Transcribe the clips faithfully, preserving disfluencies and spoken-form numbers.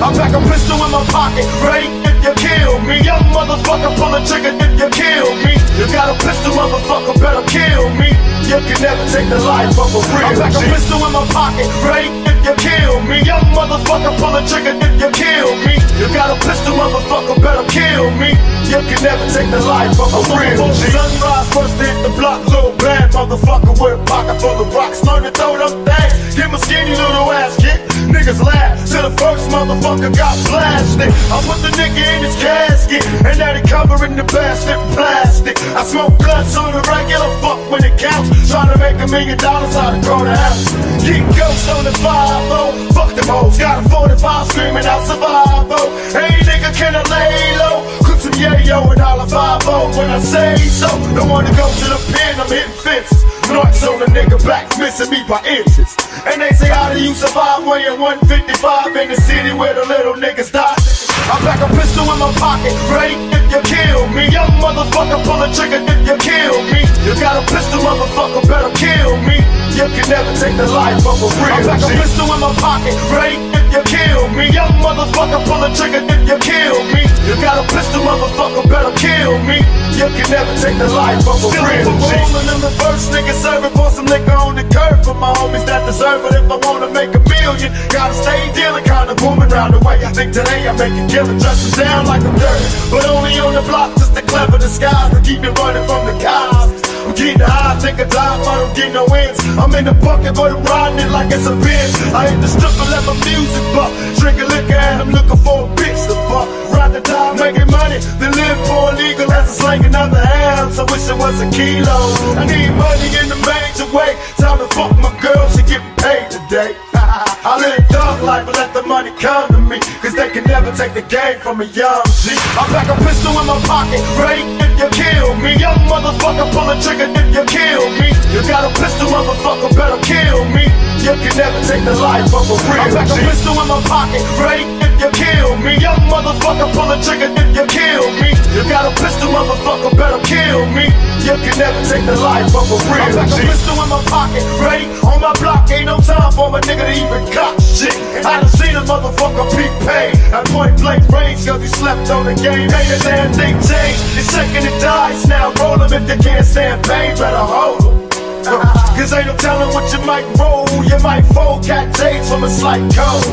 I pack a pistol in my pocket, ready if you kill me. Young motherfucker, pull a trigger if you kill me. You got a pistol, motherfucker, better kill me. You can never take the life of a real G. I pack a pistol in my pocket, ready if you kill me. Young motherfucker, pull a trigger if you kill me. You got a pistol, motherfucker, better kill me. You can never take the life of a real G. Sunrise, first hit the block, little bad motherfucker with a pocket full of rocks. Learn to throw them things, get my skinny little ass kicked. Niggas laugh till the first motherfucker got blasted. I put the nigga in his casket, and now they covering the bastard plastic. I smoke blunts on the regular, fuck when it counts. Trying to make a million dollars out of corner house. Keep ghosts on the five oh, fuck them hoes. Got a forty-five screaming out survival. Hey nigga, can I lay low? Cook some yayo and all a five oh when I say so. Don't wanna go to the pen, I'm hitting fences. Knocks on a nigga back, missing me by inches. And they say, how do you survive when you're one fifty-five in the city where the little niggas die? I pack a pistol in my pocket, ready if you kill me. Young motherfucker, pull a trigger if you kill me. You got a pistol, motherfucker, better kill me. You can never take the life of a real G. I pack a pistol in my pocket, ready if you kill me. Young motherfucker, pull a trigger if you kill me. You got a pistol, motherfucker, better kill me. You can never take the life of a real G. Rolling in the first nigga serving for some liquor on the curb for my homies that deserve it. If I wanna make a million, gotta stay dealing, kinda booming round the way. I think today I make a killing, dressing down like I'm dirty, but only on the block just to clever disguise to keep it running from the cops. I'm getting high, think I die, but I don't get no ends. I'm in the bucket, but I'm riding it like it's a Benz. I hit the strip and let my music buck, drinking liquor and I'm looking for a bitch to fuck. Ride the die, making money, then live for illegal as a slang another ounce. I wish it was a kilo. I need money in the major way. Time to fuck my girl, she getting paid today. I live a thug life, but let the money come to me, cause they can never take the game from a young G. I pack a pistol in my pocket, ready if you kill me. Young motherfucker, pull a trigger if you kill me. You got a pistol, motherfucker, better kill me. You can never take the life of a real G. I pack a pistol in my pocket, ready if you kill me. Young motherfucker, pull a trigger if you kill me. You got a pistol, motherfucker, better kill me. You can never take the life of a real G. I pack a pistol in my pocket, ready on my block. Ain't no time for a nigga to even cop shit. I done seen a motherfucker be paid at point blank range cause he slept on the game. Ain't a damn thing changed. It's shaking the dice now. Roll him if you can't stand pain, better hold him. Uh, cause ain't no telling what you might roll. You might fold cat J's from a slight cold.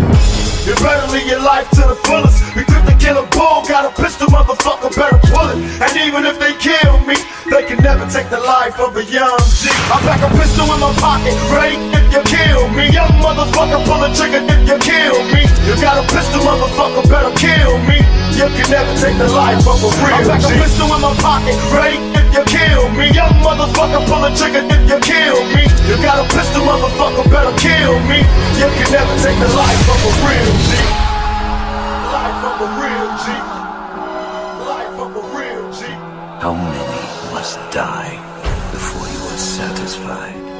You better live your life to the fullest. We could to kill a bull, got a pistol, motherfucker, better pull it. And even if they kill me, they can never take the life of a young G. I pack a pistol in my pocket, ready if you kill me. Young motherfucker, pull a trigger if you kill me. You got a pistol, motherfucker, better kill me. You can never take the life of a real G. I pack a pistol in my pocket, ready if you kill me. Young motherfucker, pull a trigger if you kill me. You got a pistol, motherfucker, better kill me. You can never take the life of a real G. Life of a real G. Life of a real G. How many must die before you are satisfied?